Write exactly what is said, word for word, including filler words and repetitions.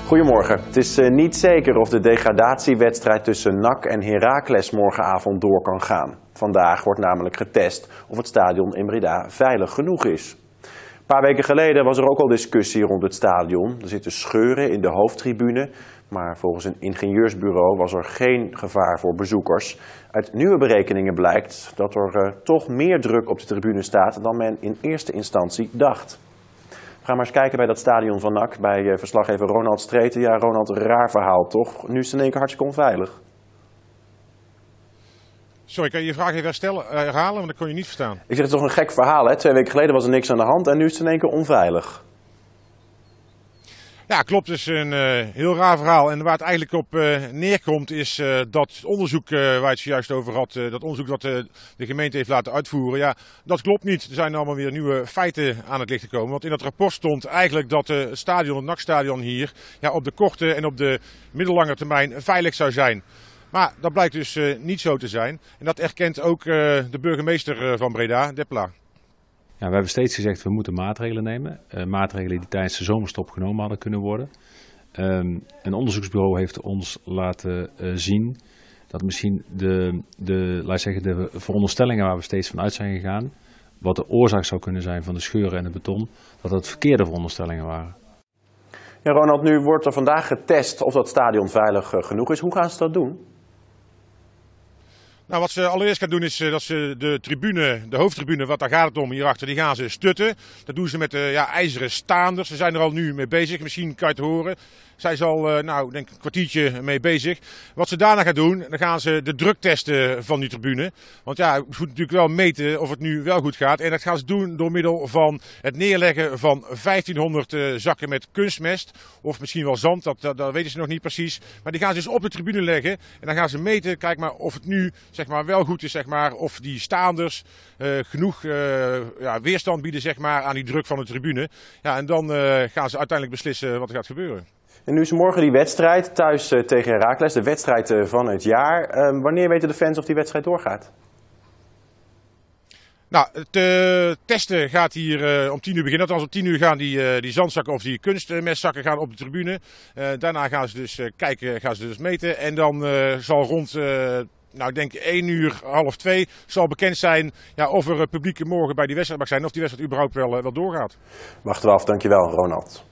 Goedemorgen. Het is uh, niet zeker of de degradatiewedstrijd tussen N A C en Heracles morgenavond door kan gaan. Vandaag wordt namelijk getest of het stadion in Breda veilig genoeg is. Een paar weken geleden was er ook al discussie rond het stadion. Er zitten scheuren in de hoofdtribune, maar volgens een ingenieursbureau was er geen gevaar voor bezoekers. Uit nieuwe berekeningen blijkt dat er uh, toch meer druk op de tribune staat dan men in eerste instantie dacht. We gaan maar eens kijken bij dat stadion van N A C, bij uh, verslaggever Ronald Streten. Ja, Ronald, raar verhaal toch? Nu is het in één keer hartstikke onveilig. Sorry, kan je je vraag even herstellen, uh, herhalen, want dat kon je niet verstaan. Ik zeg, het is toch een gek verhaal, hè? Twee weken geleden was er niks aan de hand en nu is het in één keer onveilig. Ja, klopt. Het is een uh, heel raar verhaal. En waar het eigenlijk op uh, neerkomt is uh, dat onderzoek uh, waar je het zojuist over had, uh, dat onderzoek dat uh, de gemeente heeft laten uitvoeren, ja, dat klopt niet. Er zijn allemaal weer nieuwe feiten aan het licht gekomen. Want in dat rapport stond eigenlijk dat uh, het stadion, het N A C-stadion hier, ja, op de korte en op de middellange termijn veilig zou zijn. Maar dat blijkt dus uh, niet zo te zijn. En dat erkent ook uh, de burgemeester uh, van Breda, Deppelaar. Ja, we hebben steeds gezegd we moeten maatregelen nemen. Uh, maatregelen die tijdens de zomerstop genomen hadden kunnen worden. Um, een onderzoeksbureau heeft ons laten uh, zien dat misschien de, de, laat zeggen, de veronderstellingen waar we steeds van uit zijn gegaan, wat de oorzaak zou kunnen zijn van de scheuren en het beton, dat het verkeerde veronderstellingen waren. Ja, Ronald, nu wordt er vandaag getest of dat stadion veilig uh, genoeg is. Hoe gaan ze dat doen? Nou, wat ze allereerst gaan doen is uh, dat ze de tribune, de hoofdtribune, wat daar gaat het om hierachter, die gaan ze stutten. Dat doen ze met uh, ja, ijzeren staanders. Ze zijn er al nu mee bezig, misschien kan je het horen. Zij is al, uh, nou, denk ik een kwartiertje mee bezig. Wat ze daarna gaan doen, dan gaan ze de druk testen van die tribune. Want ja, je moet natuurlijk wel meten of het nu wel goed gaat. En dat gaan ze doen door middel van het neerleggen van vijftienhonderd uh, zakken met kunstmest. Of misschien wel zand, dat, dat, dat weten ze nog niet precies. Maar die gaan ze dus op de tribune leggen. En dan gaan ze meten, kijk maar of het nu zeg maar, wel goed is, zeg maar, of die staanders uh, genoeg uh, ja, weerstand bieden zeg maar, aan die druk van de tribune. Ja, en dan uh, gaan ze uiteindelijk beslissen wat er gaat gebeuren. En nu is morgen die wedstrijd thuis uh, tegen Heracles, de wedstrijd uh, van het jaar. Uh, wanneer weten de fans of die wedstrijd doorgaat? Nou, het uh, testen gaat hier uh, om tien uur beginnen. Althans om tien uur gaan die, uh, die zandzakken of die kunstmestzakken gaan op de tribune. Uh, daarna gaan ze dus uh, kijken, gaan ze dus meten. En dan uh, zal rond, uh, nou ik denk één uur, half twee, zal bekend zijn ja, of er uh, publiek morgen bij die wedstrijd mag zijn. Of die wedstrijd überhaupt wel, uh, wel doorgaat. Wachten we af, dankjewel Ronald.